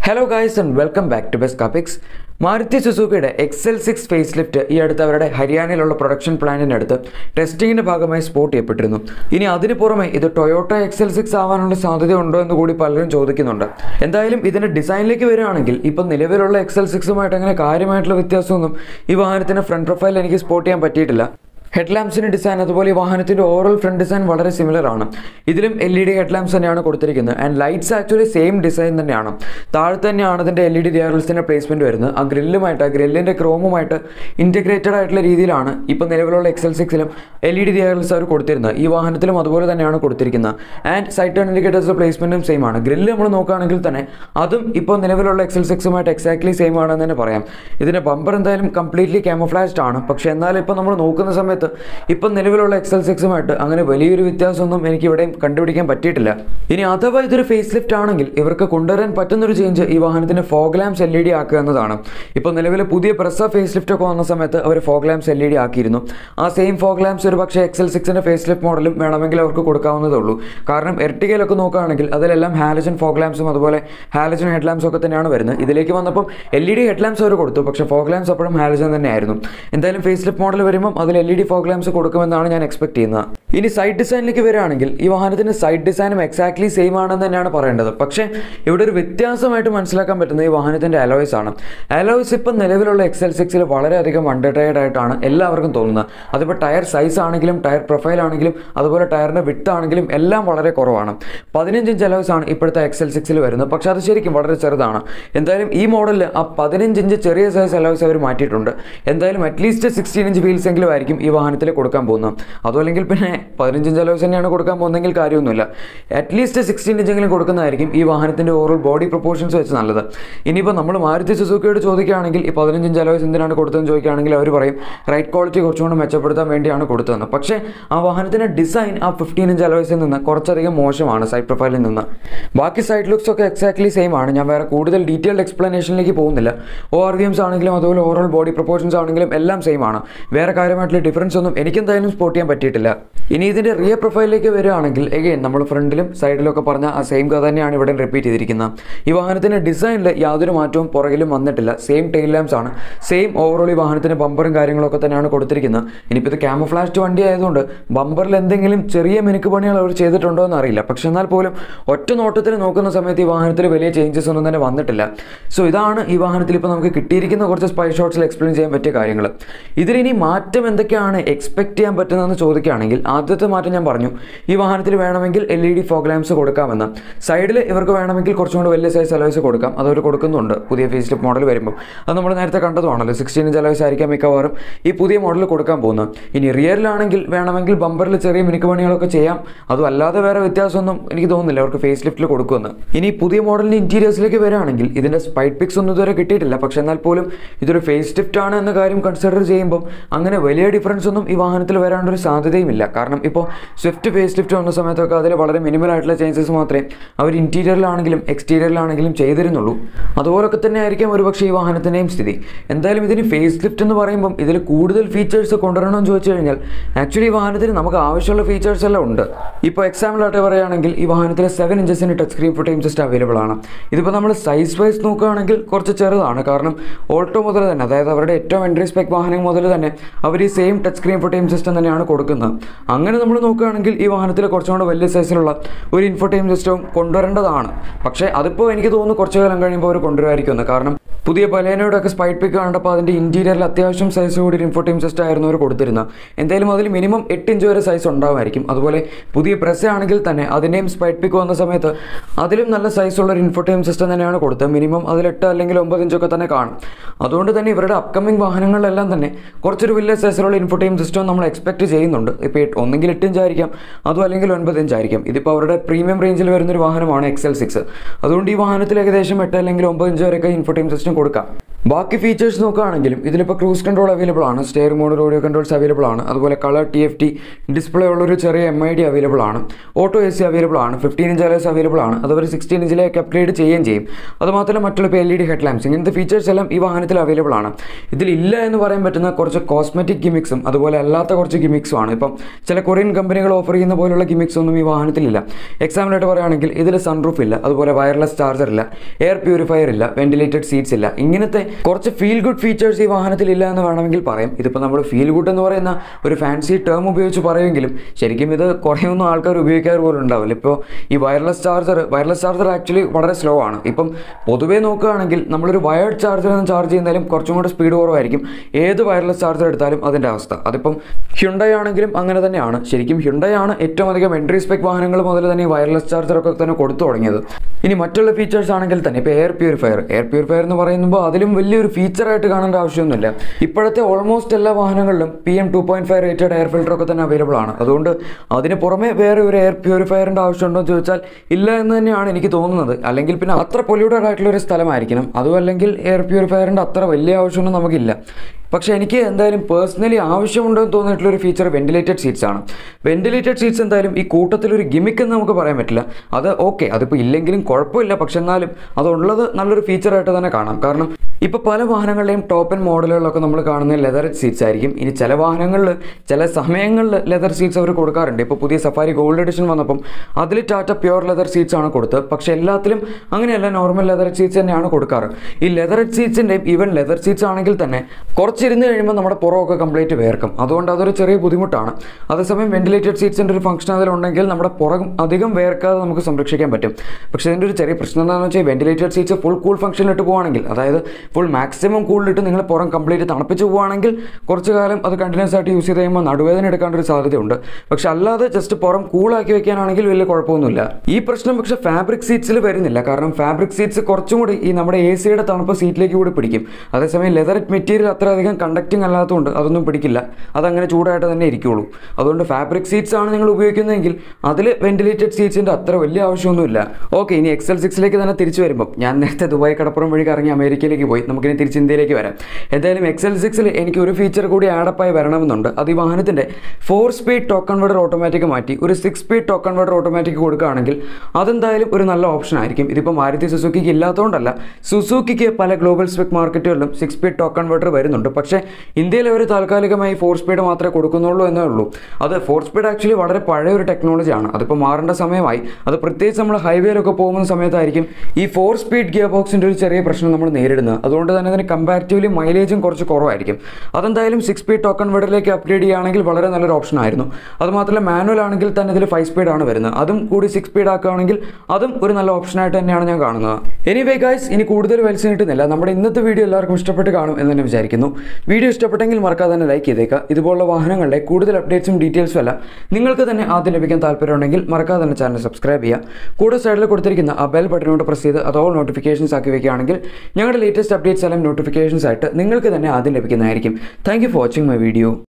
Hello guys and welcome back to Best Topics. Maruti സുസുക്കിയുടെ XL6 facelift ഈ അടുത്ത് അവരുടെ ഹരിയാനയിലുള്ള പ്രൊഡക്ഷൻ പ്ലാന്റിനടുത്ത് ടെസ്റ്റിങ്ങിന്റെ ഭാഗമായി സ്പോട്ട് ചെയ്യപ്പെട്ടിരുന്നു. ഇനി അതിന് പുറമെ ഇത് ടൊയോട്ട XL6 ആവാനുള്ള സാധ്യത ഉണ്ടോ എന്ന് കൂടി പലരും ചോദിക്കുന്നുണ്ട്. എന്തായാലും ഇതിന്റെ ഡിസൈനിലേക്ക് വരികയാണെങ്കിൽ ഇപ്പം നിലവിലുള്ള XL6ഉമായിട്ട് അങ്ങനെ കാര്യമായിട്ടുള്ള വ്യത്യാസമൊന്നും ഈ വാഹനത്തിന്റെ ഫ്രണ്ട് പ്രൊഫൈൽ എനിക്ക് സ്പോട്ട് ചെയ്യാൻ പറ്റിയിട്ടില്ല. ഹെഡ്ലാമ്പ്സിൻ്റെ ഡിസൈൻ അതുപോലെ ഈ വാഹനത്തിൻ്റെ ഓവറോൾ ഫ്രണ്ട് ഡിസൈൻ വളരെ സിമിലർ ആണ്. ഇതിലും LED ഹെഡ്ലാമ്പ്സ് തന്നെയാണ് കൊടുത്തിരിക്കുന്നത് and lights actually same design തന്നെയാണ്. താഴെ തന്നെയാണ് ഇതിൻ്റെ LED റിയർവൽസിൻ്റെ പ്ലേസ്മെൻറ്റ് വരുന്നത്. ആ ഗ്രില്ലിൻ്റെ ക്രോമുമായിട്ട് ഇൻറ്റഗ്രേറ്റഡ് ആയിട്ടുള്ള രീതിയിലാണ് ഇപ്പോൾ നിലവിലുള്ള XL6ലും LED റിയർവൽസ് അവർ കൊടുത്തിരുന്നത്. ഈ വാഹനത്തിലും അതുപോലെ തന്നെയാണ് കൊടുത്തിരിക്കുന്നത്. ആൻഡ് സൈഡ് ടേൺ ഇൻഡിക്കേറ്റേഴ്സ് പ്ലേസ്മെൻറ്റും സെയിം ആണ്. ഗ്രില്ല് നമ്മൾ നോക്കുകയാണെങ്കിൽ തന്നെ അതും ഇപ്പോൾ നിലവിലുള്ള XL6ഉമായിട്ട് എക്സാക്ട്ലി സെയിം ആണെന്ന് തന്നെ പറയാം. ഇതിൻ്റെ ബമ്പർ എന്തായാലും കംപ്ലീറ്റ്ലി ക്യാമോഫ്ലാജ്ഡ് ആണ്. പക്ഷേ എന്നാലും ഇപ്പോൾ നമ്മൾ നോക്കുന്ന സമയത്ത് ഇപ്പം നിലവിലുള്ള XL6ഉമായിട്ട് അങ്ങനെ വലിയൊരു വ്യത്യാസമൊന്നും എനിക്ക് ഇവിടെയും കണ്ടുപിടിക്കാൻ പറ്റിയിട്ടില്ല. ഇനി അഥവാ ഇതൊരു ഫേസ് ലിഫ്റ്റ് ആണെങ്കിൽ ഇവർക്ക് കൊണ്ടുവരാൻ പറ്റുന്നൊരു ചേഞ്ച് ഈ വാഹനത്തിന് ഫോഗ് ലാംപ്സ് LED ആക്കുക എന്നതാണ്. ഇപ്പോൾ നിലവിൽ പുതിയ പ്രസ ഫേസ് ലിഫ്റ്റ് ഒക്കെ വന്ന സമയത്ത് അവർ ഫോഗ് ലാംപ്സ് LED ആക്കിയിരുന്നു. ആ സെയിം ഫോഗ് ലാംപ്സ് ഒരു പക്ഷേ XL6ൻ്റെ ഫേസ് ലിഫ്റ്റ് മോഡലും വേണമെങ്കിൽ അവർക്ക് കൊടുക്കാവുന്നതേ ഉള്ളൂ. കാരണം എർട്ടിഗയിലൊക്കെ നോക്കുകയാണെങ്കിൽ അതിലെല്ലാം ഹാലജൻ ഫോഗ് ലാംപ്സും അതുപോലെ ഹാലജൻ ഹെഡ് ലാംപ്സും ഒക്കെ തന്നെയാണ് വരുന്നത്. ഇതിലേക്ക് വന്നപ്പം LED ഹെഡ് ലാംപ്സ് അവർ കൊടുത്തു, പക്ഷേ ഫോഗ് ലാംപ്സ് അപ്പോഴും ഹാലജൻ തന്നെയായിരുന്നു. എന്തായാലും ഫേസ് ലിഫ്റ്റ് മോഡൽ വരുമ്പം അതിൽ LED ഫോഗ് ലാംപ്സ് കൊടുക്കുമെന്നാണ് ഞാൻ എക്സ്പെക്ട് ചെയ്യുന്നത്. ഇനി സൈഡ് ഡിസൈനിലേക്ക് വരികയാണെങ്കിൽ ഈ വാഹനത്തിന്റെ സൈഡ് ഡിസൈനും എക്സാക്ട്ലി സെയിം ആണെന്ന് തന്നെയാണ് പറയേണ്ടത്. പക്ഷേ ഇവിടെ ഒരു വ്യത്യാസമായിട്ട് മനസ്സിലാക്കാൻ പറ്റുന്നത് ഈ വാഹനത്തിന്റെ അലോയ്സ് ആണ്. അലോയ്സ് ഇപ്പം നിലവിലുള്ള XL6ൽ വളരെയധികം അണ്ടർടയേർഡ് ആയിട്ടാണ് എല്ലാവർക്കും തോന്നുന്നത്. അതിപ്പോൾ ടയർ സൈസ് ആണെങ്കിലും ടയർ പ്രൊഫൈൽ ആണെങ്കിലും അതുപോലെ ടയറിന്റെ വിഡ്ത്ത് ആണെങ്കിലും എല്ലാം വളരെ കുറവാണ്. 15 ഇഞ്ച് അലോയ്സ് ആണ് ഇപ്പോഴത്തെ XL6ൽ വരുന്നത്. പക്ഷേ അത് ശരിക്കും വളരെ ചെറുതാണ്. എന്തായാലും ഈ മോഡലിൽ ആ 15 ഇഞ്ച് ചെറിയ സൈസ് അലോയ്സ് അവർ മാറ്റിയിട്ടുണ്ട്. എന്തായാലും അറ്റ്ലീസ്റ്റ് 16 ഇഞ്ച് വീൽസ് എങ്കിലും ആയിരിക്കും ഈ വാഹനത്തിൽ കൊടുക്കാൻ പോകുന്നത്. അതുമല്ലെങ്കിൽ പിന്നെ 15 ഇഞ്ച് അലോയ്സ് തന്നെയാണ് കൊടുക്കാൻ പോകുന്നതെങ്കിൽ കാര്യമൊന്നുമില്ല. അറ്റ്ലീസ്റ്റ് 16 ഇഞ്ചെങ്കിലും കൊടുക്കുന്നതായിരിക്കും ഈ വാഹനത്തിൻ്റെ ഓവറോൾ ബോഡി പ്രൊപ്പോർഷൻസ് വെച്ച് നല്ലത്. ഇനിയിപ്പോൾ നമ്മൾ മാരുതി സുസുക്കിയോട് ചോദിക്കുകയാണെങ്കിൽ ഈ 15 ഇഞ്ച് അലോയ്സ് എന്തിനാണ് കൊടുത്തതെന്ന് ചോദിക്കുകയാണെങ്കിൽ അവർ പറയും റൈറ്റ് ക്വാളിറ്റി കുറച്ചുകൂടെ മെച്ചപ്പെടുത്താൻ വേണ്ടിയാണ് കൊടുത്തതെന്ന്. പക്ഷേ ആ വാഹനത്തിൻ്റെ ഡിസൈൻ ആ 15 ഇഞ്ച് അലോയ്സിൽ നിന്ന് കുറച്ചധികം മോശമാണ് സൈഡ് പ്രൊഫൈലിൽ നിന്ന്. ബാക്കി സൈഡ് ലുക്സ് ഒക്കെ എക്സാക്ട്ലി സെയിം ആണ്. ഞാൻ വേറെ കൂടുതൽ ഡീറ്റെയിൽഡ് എക്സ്പ്ലനേഷനിലേക്ക് പോകുന്നില്ല. ORVMs ആണെങ്കിലും അതുപോലെ ഓവറോൾ ബോഡി പ്രൊപ്പോർഷൻസ് ആണെങ്കിലും എല്ലാം സെയിം ആണ്. വേറെ കാര്യമായിട്ടുള്ള ഡിഫറൻസ് ഒന്നും എനിക്കെന്തായാലും സ്പോട്ട് ചെയ്യാൻ പറ്റിയിട്ടില്ല. ഇനി ഇതിൻ്റെ റിയർ പ്രൊഫൈലിലേക്ക് വരികയാണെങ്കിൽ എഗെയിൻ നമ്മൾ ഫ്രണ്ടിലും സൈഡിലൊക്കെ പറഞ്ഞ ആ സെയിം കഥ തന്നെയാണ് ഇവിടെ റിപ്പീറ്റ് ചെയ്തിരിക്കുന്നത്. ഈ വാഹനത്തിൻ്റെ ഡിസൈനിൽ യാതൊരു മാറ്റവും പുറകിലും വന്നിട്ടില്ല. സെയിം ടെയിൽ ലാംപ്സ് ആണ്. സെയിം ഓവറോൾ ഈ വാഹനത്തിൻ്റെ ബമ്പറും കാര്യങ്ങളൊക്കെ തന്നെയാണ് കൊടുത്തിരിക്കുന്നത്. ഇനിയിപ്പോൾ ഇത് ക്യാമോഫ്ലാജ്ഡ് വണ്ടി ആയതുകൊണ്ട് ബമ്പറിൽ എന്തെങ്കിലും ചെറിയ മിനുക്ക് പണികൾ അവർ ചെയ്തിട്ടുണ്ടോ എന്ന് അറിയില്ല. പക്ഷെ എന്നാൽ പോലും ഒറ്റ നോട്ടത്തിൽ നോക്കുന്ന സമയത്ത് ഈ വാഹനത്തിൽ വലിയ ചേഞ്ചസ് ഒന്നും തന്നെ വന്നിട്ടില്ല. സോ ഇതാണ് ഈ വാഹനത്തിൽ ഇപ്പോൾ നമുക്ക് കിട്ടിയിരിക്കുന്ന കുറച്ച് സ്പൈ ഷോട്ട്സിൽ എക്സ്പ്ലെയിൻ ചെയ്യാൻ പറ്റിയ കാര്യങ്ങൾ. ഇതിലിനി മാറ്റം എന്തൊക്കെയാണ് എക്സ്പെക്ട് ചെയ്യാൻ പറ്റുന്നതെന്ന് ചോദിക്കുകയാണെങ്കിൽ ആദ്യത്തെ മാറ്റം ഞാൻ പറഞ്ഞു, ഈ വാഹനത്തിൽ വേണമെങ്കിൽ LED ഫോഗ് ലാംപ്സ് കൊടുക്കാമെന്ന്. സൈഡിൽ ഇവർക്ക് വേണമെങ്കിൽ കുറച്ചും കൂടി വലിയ സൈസ് അലോയ്സ് കൊടുക്കാം. അതവർ കൊടുക്കുന്നുണ്ട് പുതിയ ഫേസ് ലിഫ്റ്റ് മോഡൽ വരുമ്പോൾ. അത് നമ്മൾ നേരത്തെ കണ്ടതുമാണല്ലോ. 16 ഇഞ്ച് അലോയ്സ് ആയിരിക്കാം മിക്കവാറും ഈ പുതിയ മോഡൽ കൊടുക്കാൻ പോകുന്നത്. ഇനി റിയറിലാണെങ്കിൽ വേണമെങ്കിൽ ബമ്പറിൽ ചെറിയ മിനുക്ക് പണികളൊക്കെ ചെയ്യാം. അതും അല്ലാതെ വേറെ വ്യത്യാസമൊന്നും എനിക്ക് തോന്നുന്നില്ല അവർക്ക് ഫേസ് ലിഫ്റ്റിൽ കൊടുക്കുമെന്ന്. ഇനി പുതിയ മോഡലിൻ്റെ ഇൻറ്റീരിയേഴ്സിലേക്ക് വരികയാണെങ്കിൽ ഇതിൻ്റെ സ്പൈഡ് പിക്സ് ഒന്നും ഇതുവരെ കിട്ടിയിട്ടില്ല. പക്ഷേ എന്നാൽ പോലും ഇതൊരു ഫേസ് ലിഫ്റ്റ് ആണ് എന്ന കാര്യം കൺസിഡർ ചെയ്യുമ്പോൾ അങ്ങനെ വലിയ ഡിഫറൻസ് ഒന്നും ഈ വാഹനത്തിൽ വരാണ്ടൊരു സാധ്യതയുമില്ല. കാരണം ഇപ്പോൾ സ്വിഫ്റ്റ് ഫേസ് ലിഫ്റ്റ് വന്ന സമയത്തൊക്കെ അതിൽ വളരെ മിനിമൽ ആയിട്ടുള്ള ചേഞ്ചസ് മാത്രമേ അവർ ഇൻറ്റീരിയറിലാണെങ്കിലും എക്സ്റ്റീരിയറിലാണെങ്കിലും ചെയ്തിരുന്നുള്ളൂ. അതുപോലൊക്കെ തന്നെ ആയിരിക്കാം ഒരുപക്ഷെ ഈ വാഹനത്തിൻ്റെയും സ്ഥിതി. എന്തായാലും ഇതിന് ഫേസ് ലിഫ്റ്റ് എന്ന് പറയുമ്പം ഇതിൽ കൂടുതൽ ഫീച്ചേഴ്സ് കൊണ്ടുവരണമെന്ന് ചോദിച്ചു കഴിഞ്ഞാൽ ആക്ച്വലി ഈ വാഹനത്തിന് നമുക്ക് ആവശ്യമുള്ള ഫീച്ചേഴ്സ് എല്ലാം ഉണ്ട്. ഇപ്പോൾ എക്സാമ്പിളായിട്ട് പറയുകയാണെങ്കിൽ ഈ വാഹനത്തിൽ 7 ഇഞ്ചസിന് touch screen footage system available ആണ്. ഇതിപ്പോൾ നമ്മൾ സൈസ് വൈസ് നോക്കുകയാണെങ്കിൽ കുറച്ച് ചെറുതാണ്. കാരണം ഓൾട്ടോ മുതൽ തന്നെ, അതായത് അവരുടെ ഏറ്റവും എൻട്രി സ്പെക് വാഹനം മുതൽ തന്നെ അവർ ഈ same touch screen footage system തന്നെയാണ് കൊടുക്കുന്നത്. അങ്ങനെ നമ്മൾ നോക്കുകയാണെങ്കിൽ ഈ വാഹനത്തിൽ കുറച്ചും കൂടെ വലിയ സൈസിലുള്ള ഒരു ഇൻഫോടൈൻമെന്റ് സിസ്റ്റവും കൊണ്ടുവരേണ്ടതാണ്. പക്ഷേ അതിപ്പോൾ എനിക്ക് തോന്നുന്നു കുറച്ചു കാലം കഴിയുമ്പോൾ അവർ കൊണ്ടുവരുമായിരിക്കുമെന്ന്. കാരണം പുതിയ ബലേനോയുടെ ഒക്കെ സ്പൈഡ് പിക്ക് കണ്ടപ്പോൾ അതിൻ്റെ ഇൻറ്റീരിയറിൽ അത്യാവശ്യം സൈസ് കൂടി ഒരു ഇൻഫോടൈൻമെന്റ് സിസ്റ്റം ആയിരുന്നു അവർ കൊടുത്തിരുന്നത്. എന്തായാലും അതിൽ മിനിമം 8 ഇഞ്ച് വരെ സൈസ് ഉണ്ടാകുമായിരിക്കും. അതുപോലെ പുതിയ പ്രസ് ആണെങ്കിൽ തന്നെ അതിൻ്റെയും സ്പൈഡ് പിക്ക് വന്ന സമയത്ത് അതിലും നല്ല സൈസുള്ള ഒരു ഇൻഫോടൈൻമെന്റ് സിസ്റ്റം തന്നെയാണ് കൊടുത്തത്. മിനിമം അതിൽ 8 അല്ലെങ്കിൽ 9 ഇഞ്ചൊക്കെ തന്നെ കാണും. അതുകൊണ്ട് തന്നെ ഇവരുടെ അപ്കമിങ് വാഹനങ്ങളിലെല്ലാം തന്നെ കുറച്ചൊരു വലിയ സൈസിലുള്ള ഇൻഫോടൈൻമെന്റ് സിസ്റ്റം നമ്മൾ എക്സ്പെക്ട് ചെയ്യുന്നുണ്ട്. ഇപ്പോൾ ഒന്നെങ്കിൽ 8 ഇഞ്ച് ആയിരിക്കാം, അതും അല്ലെങ്കിൽ 9 ഇഞ്ച് ആയിരിക്കും. ഇതിപ്പോൾ അവരുടെ പ്രീമിയം റേഞ്ചിൽ വരുന്നൊരു വാഹനമാണ് XL6. അതുകൊണ്ട് ഈ വാഹനത്തിൽ ഏകദേശം 8 അല്ലെങ്കിൽ 9 ഇഞ്ച് വരെയൊക്കെ ഇൻഫോടൈൻമെന്റ് സിസ്റ്റം കൊടുക്കാം. ബാക്കി ഫീച്ചേഴ്സ് നോക്കുകയാണെങ്കിലും ഇതിലിപ്പോൾ ക്രൂസ് കൺട്രോൾ അവൈലബിൾ ആണ്, steering mode audio controls available ആണ്, അതുപോലെ കളർ TFT ഡിസ്പ്ലേ ഉള്ളൊരു ചെറിയ MID അവൈലബിൾ ആണ്, ഓട്ടോ AC അവൈലബിൾ ആണ്, 15 ഇഞ്ച് അലോയ്സ് അവൈലബിൾ ആണ്, അതുപോലെ 16 ഇഞ്ചിലേക്ക് അപ്ഗ്രേഡ് ചെയ്യുകയും ചെയ്യും. അതുമാത്രമല്ല മറ്റുള്ള LED ഹെഡ് ലാംപ്സ് ഇങ്ങനത്തെ ഫീച്ചേഴ്സ് എല്ലാം ഈ വാഹനത്തിൽ അവൈലബിൾ ആണ്. ഇതിലില്ല എന്ന് പറയാൻ പറ്റുന്ന കുറച്ച് കോസ്മെറ്റിക് ഗിമിക്സും അതുപോലെ അല്ലാത്ത കുറച്ച് ഗിമിക്സും ആണ്. ഇപ്പം ചില കൊറിയൻ കമ്പനികൾ ഓഫർ ചെയ്യുന്ന പോലുള്ള ഗിമിക്സ് ഒന്നും ഈ വാഹനത്തിലില്ല. എക്സാമ്പിളായിട്ട് പറയുകയാണെങ്കിൽ ഇതിൽ സൺറൂഫ് ഇല്ല, അതുപോലെ വയർലെസ് ചാർജർ ഇല്ല, എയർ പ്യൂരിഫയർ ഇല്ല, വെന്റിലേറ്റഡ് സീറ്റ്സ് ഇല്ല. ഇങ്ങനത്തെ കുറച്ച് ഫീൽ ഗുഡ് ഫീച്ചേഴ്സ് ഈ വാഹനത്തിൽ ഇല്ല എന്ന് വേണമെങ്കിൽ പറയാം. ഇതിപ്പോൾ നമ്മൾ ഫീൽ ഗുഡ് എന്ന് പറയുന്ന ഒരു ഫാൻസി ടേം ഉപയോഗിച്ച് പറയുമെങ്കിലും ശരിക്കും ഇത് കുറേയൊന്നും ആൾക്കാർ ഉപയോഗിക്കാറ് പോലും ഉണ്ടാവില്ല. ഇപ്പോൾ ഈ വയർലെസ് ചാർജർ ആക്ച്വലി വളരെ സ്ലോ ആണ്. ഇപ്പം പൊതുവേ നോക്കുകയാണെങ്കിൽ നമ്മളൊരു വയർഡ് ചാർജർ ചാർജ് ചെയ്യുന്നതിലും കുറച്ചും കൂടെ സ്പീഡ് കുറവായിരിക്കും ഏത് വയർലെസ് ചാർജർ എടുത്താലും അതിൻ്റെ അവസ്ഥ. അതിപ്പം ഹ്യുണ്ടായി ആണെങ്കിലും അങ്ങനെ തന്നെയാണ്. ശരിക്കും ഹ്യുണ്ടായി ആണ് ഏറ്റവും അധികം എൻട്രി സ്പെക് വാഹനങ്ങൾ മുതൽ തന്നെ ഈ വയർലെസ് ചാർജറൊക്കെ തന്നെ കൊടുത്തു തുടങ്ങിയത്. ഇനി മറ്റുള്ള ഫീച്ചേഴ്സ് ആണെങ്കിൽ തന്നെ ഇപ്പോൾ എയർ പ്യൂരിഫയർ എന്ന് പറയുമ്പോൾ അതിലും വലിയൊരു ഫീച്ചറായിട്ട് കാണേണ്ട ആവശ്യമൊന്നുമില്ല. ഇപ്പോഴത്തെ ഓൾമോസ്റ്റ് എല്ലാ വാഹനങ്ങളിലും PM 2.5 റേറ്റഡ് എയർ ഫിൽറ്റർ ഒക്കെ തന്നെ അവൈലബിൾ ആണ്. അതുകൊണ്ട് അതിന് പുറമെ വേറെ ഒരു എയർ പ്യൂരിഫയറിൻ്റെ ആവശ്യമുണ്ടോ എന്ന് ചോദിച്ചാൽ ഇല്ല എന്ന് തന്നെയാണ് എനിക്ക് തോന്നുന്നത്. അല്ലെങ്കിൽ പിന്നെ അത്ര പൊല്യൂട്ടഡ് ആയിട്ടുള്ള ഒരു സ്ഥലമായിരിക്കണം, അതും അല്ലെങ്കിൽ എയർ പ്യൂരിഫയറിൻ്റെ അത്ര വലിയ ആവശ്യമൊന്നും നമുക്കില്ല. പക്ഷേ എനിക്ക് എന്തായാലും പേഴ്സണലി ആവശ്യമുണ്ടെന്ന് തോന്നിയിട്ടുള്ളൊരു ഫീച്ചർ വെന്റിലേറ്റഡ് സീറ്റ്സ് ആണ്. വെന്റിലേറ്റഡ് സീറ്റ്സ് എന്തായാലും ഈ കൂട്ടത്തിലൊരു ഗിമിക്ക് എന്ന് നമുക്ക് പറയാൻ പറ്റില്ല. അത് ഓക്കെ, അതിപ്പോൾ ഇല്ലെങ്കിലും കുഴപ്പമില്ല. പക്ഷെ എന്നാലും അതുള്ളത് നല്ലൊരു ഫീച്ചറായിട്ട് തന്നെ കാണാം. കാരണം ഇപ്പോൾ പല വാഹനങ്ങളുടെയും ടോപ്പ് എൻഡ് മോഡലുകളിലൊക്കെ നമ്മൾ കാണുന്ന ലെതർ സീറ്റ്സ് ആയിരിക്കും. ഇനി ചില വാഹനങ്ങളിൽ ചില സമയങ്ങളിൽ ലെതർ സീറ്റ്സ് അവർ കൊടുക്കാറുണ്ട്. ഇപ്പോൾ പുതിയ സഫാരി ഗോൾഡ് എഡിഷൻ വന്നപ്പം അതിൽ ടാറ്റ പ്യുവർ ലെതർ സീറ്റ്സ് ആണ് കൊടുത്തത്. പക്ഷേ എല്ലാത്തിലും അങ്ങനെയല്ല, നോർമൽ ലെതർ സീറ്റ്സ് തന്നെയാണ് കൊടുക്കാറ്. ഈ ലെതർ സീറ്റ്സിൻ്റെയും ഈവൻ ലെതർ സീറ്റ്സ് ആണെങ്കിൽ തന്നെ കുറച്ചിരുന്ന് കഴിയുമ്പോൾ നമ്മുടെ പുറമൊക്കെ കംപ്ലീറ്റ് വേർക്കും. അതുകൊണ്ട് അതൊരു ചെറിയ ബുദ്ധിമുട്ടാണ്. അതേസമയം വെന്റിലേറ്റഡ് സീറ്റ്സിൻ്റെ ഒരു ഫംഗ്ഷൻ അതിലുണ്ടെങ്കിൽ നമ്മുടെ പുറം അധികം വേർക്കാതെ നമുക്ക് സംരക്ഷിക്കാൻ പറ്റും. പക്ഷേ ഇതിൻ്റെ ഒരു ചെറിയ പ്രശ്നം എന്താണെന്ന് വെച്ചാൽ വെന്റിലേറ്റഡ് സീറ്റ്സ് ഫുൾ കൂൾ ഫംഗ്ഷനിലിട്ട് പോകുകയാണെങ്കിൽ, അതായത് ഫുൾ മാക്സിമം കൂളിലിട്ട് നിങ്ങൾ പുറം കംപ്ലീറ്റ് തണുപ്പിച്ച് പോവുകയാണെങ്കിൽ കുറച്ച് കാലം അത് കണ്ടിന്യൂസ് ആയിട്ട് യൂസ് ചെയ്ത് കഴിയുമ്പോൾ നടുവേദന എടുക്കാനൊരു സാധ്യതയുണ്ട്. പക്ഷെ അല്ലാതെ ജസ്റ്റ് പുറം കൂളാക്കി വെക്കാനാണെങ്കിൽ വലിയ കുഴപ്പമൊന്നുമില്ല. ഈ പ്രശ്നം പക്ഷേ ഫാബ്രിക് സീറ്റ്സിൽ വരുന്നില്ല. കാരണം ഫാബ്രിക് സീറ്റ്സ് കുറച്ചും കൂടി ഈ നമ്മുടെ AC തണുപ്പ് സീറ്റിലേക്ക് കൂടി പിടിക്കും. അതേസമയം ലെതർ മെറ്റീരിയൽ അത്രയധികം കണ്ടക്റ്റിംഗ് അല്ലാത്തതുകൊണ്ട് അതൊന്നും പിടിക്കില്ല, അതങ്ങനെ ചൂടായിട്ട് തന്നെ ഇരിക്കുകയുള്ളൂ. അതുകൊണ്ട് ഫാബ്രിക് സീറ്റ്സ് ആണ് നിങ്ങൾ ഉപയോഗിക്കുന്നതെങ്കിൽ അതിൽ വെന്റിലേറ്റഡ് സീറ്റ്സിൻ്റെ അത്ര വലിയ ആവശ്യമൊന്നുമില്ല. ഓക്കെ, ഇനി XL6 തന്നെ തിരിച്ചു വരുമ്പോൾ ഞാൻ നേരത്തെ ദുബായ് കടപ്പുറം വഴി കറങ്ങി അമേരിക്കയിലേക്ക് പോയി. നമുക്കിനി തിരിച്ച് ഇന്ത്യയിലേക്ക് വരാം. എന്തായാലും XL6 എനിക്ക് ഒരു ഫീച്ചർ കൂടി ആഡപ്പായി വരണമെന്നുണ്ട്. അത് ഈ വാഹനത്തിൻ്റെ 4 സ്പീഡ് ടോക്ക് കൺവെർട്ടർ ഓട്ടോമാറ്റിക് മാറ്റി ഒരു 6 സ്പീഡ് ടോക്ക് കൺവെർട്ടർ ഓട്ടോമാറ്റിക് കൊടുക്കുകയാണെങ്കിൽ അതെന്തായാലും ഒരു നല്ല ഓപ്ഷൻ ആയിരിക്കും. ഇതിപ്പോൾ മാരുതി സുസുക്കിക്ക് ഇല്ലാത്തതുകൊണ്ടല്ല, സുസുക്കിക്ക് പല ഗ്ലോബൽ സ്പെക് മാർക്കറ്റുകളിലും 6 സ്പീഡ് ടോക്ക് കൺവെർട്ടർ വരുന്നുണ്ട്. പക്ഷേ ഇന്ത്യയിൽ അവർ താൽക്കാലികമായി 4 സ്പീഡ് മാത്രമേ കൊടുക്കുന്നുള്ളൂ എന്നേ ഉള്ളൂ. അത് 4 സ്പീഡ് ആക്ച്വലി വളരെ പഴയ ഒരു ടെക്നോളജിയാണ്. അതിപ്പോൾ മാറേണ്ട സമയമായി. അത് പ്രത്യേകിച്ച് നമ്മൾ ഹൈവേയിലൊക്കെ പോകുന്ന സമയത്തായിരിക്കും ഈ 4 സ്പീഡ് ഗിയർ ബോക്സിൻ്റെ ഒരു ചെറിയ പ്രശ്നം നമ്മൾ നേരിടുന്നത്. അതുകൊണ്ട് തന്നെ അതിന് കമ്പാരിറ്റീവ്ലി മൈലേജും കുറച്ച് കുറവായിരിക്കും. അതെന്തായാലും 6 സ്പീഡ് ടോക്ക് കൺവെർട്ടറിലേക്ക് അപ്ഗ്രേഡ് ചെയ്യുകയാണെങ്കിൽ വളരെ നല്ലൊരു ഓപ്ഷൻ ആയിരുന്നു. അതുമാത്രമല്ല മാനുവൽ ആണെങ്കിൽ തന്നെ ഇതിൽ 5 സ്പീഡാണ് വരുന്നത്. അതും കൂടി 6 സ്പീഡ് ആക്കുകയാണെങ്കിൽ അതും ഒരു നല്ല ഓപ്ഷനായിട്ട് തന്നെയാണ് ഞാൻ കാണുന്നത്. എനിവേ ഗൈസ്, ഇനി കൂടുതൽ വലിച്ചു നീട്ടുന്നില്ല. നമ്മുടെ ഇന്നത്തെ വീഡിയോ എല്ലാവർക്കും ഇഷ്ടപ്പെട്ട് കാണും എന്ന് തന്നെ വിചാരിക്കുന്നു. വീഡിയോ ഇഷ്ടപ്പെട്ടെങ്കിൽ മറക്കാതെ തന്നെ ലൈക്ക് ചെയ്തേക്കുക. ഇതുപോലുള്ള വാഹനങ്ങളുടെ കൂടുതൽ അപ്ഡേറ്റ്സും ഡീറ്റെയിൽസും എല്ലാം നിങ്ങൾക്ക് തന്നെ ആദ്യം ലഭിക്കാൻ താല്പര്യമുണ്ടെങ്കിൽ മറക്കാതെ തന്നെ ചാനൽ സബ്സ്ക്രൈബ് ചെയ്യുക. കൂടെ സൈഡിൽ കൊടുത്തിരിക്കുന്ന ആ ബെൽ ബട്ടനോട് പ്രസ് ചെയ്ത് അത് ഓൾ നോട്ടിഫിക്കേഷൻസ് ആക്കി വയ്ക്കുകയാണെങ്കിൽ ഞങ്ങളുടെ ലേറ്റസ്റ്റ് അപ്ഡേറ്റ്സ് എല്ലാം നോട്ടിഫിക്കേഷൻസ് ആയിട്ട് നിങ്ങൾക്ക് തന്നെ ആദ്യം ലഭിക്കുന്നതായിരിക്കും. Thank you for watching my video.